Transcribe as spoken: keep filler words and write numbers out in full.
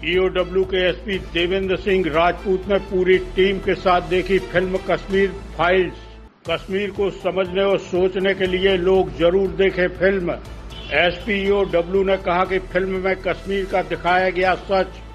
EOW के SP Devendra Singh Rajput ने पूरी टीम के साथ देखी फिल्म कश्मीर फाइल्स। कश्मीर को समझने और सोचने के लिए लोग जरूर देखें फिल्म। एसपी ईओडब्ल्यू ने कहा कि फिल्म में कश्मीर का दिखाया गया सच